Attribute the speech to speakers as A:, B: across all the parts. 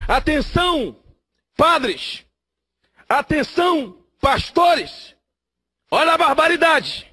A: Atenção, padres! Atenção, pastores! Olha a barbaridade!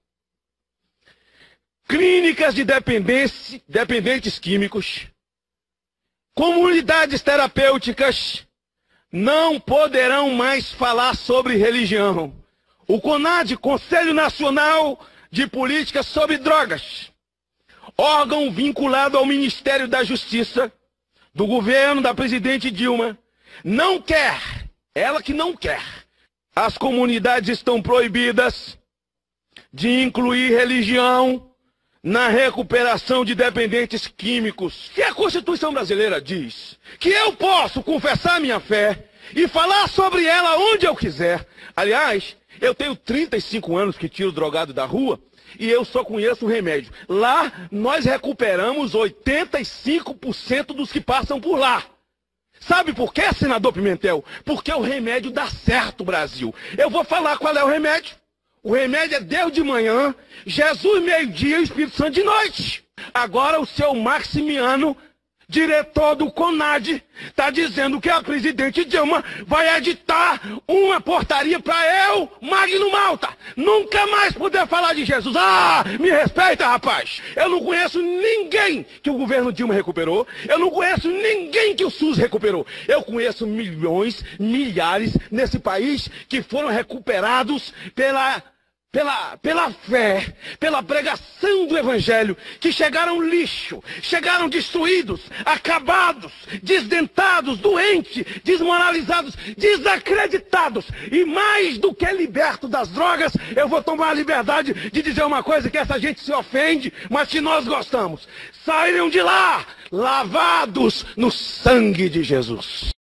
A: Clínicas de dependentes químicos, comunidades terapêuticas não poderão mais falar sobre religião. O CONAD, Conselho Nacional de Políticas sobre Drogas, órgão vinculado ao Ministério da Justiça, do governo da presidente Dilma, não quer, ela que não quer. As comunidades estão proibidas de incluir religião na recuperação de dependentes químicos. E a Constituição brasileira diz que eu posso confessar minha fé e falar sobre ela onde eu quiser. Aliás, eu tenho 35 anos que tiro drogado da rua e eu só conheço o remédio. Lá, nós recuperamos 85% dos que passam por lá. Sabe por quê, senador Pimentel? Porque o remédio dá certo, Brasil. Eu vou falar qual é o remédio. O remédio é Deus de manhã, Jesus meio-dia e o Espírito Santo de noite. Agora o seu Maximiano, diretor do CONAD, está dizendo que a presidente Dilma vai editar uma portaria para eu, Magno Malta, nunca mais poder falar de Jesus. Ah, me respeita, rapaz. Eu não conheço ninguém que o governo Dilma recuperou. Eu não conheço ninguém que o SUS recuperou. Eu conheço milhões, milhares nesse país que foram recuperados pela fé, pela pregação do Evangelho, que chegaram lixo, chegaram destruídos, acabados, desdentados, doentes, desmoralizados, desacreditados. E mais do que liberto das drogas, eu vou tomar a liberdade de dizer uma coisa que essa gente se ofende, mas que nós gostamos. Saíram de lá, lavados no sangue de Jesus.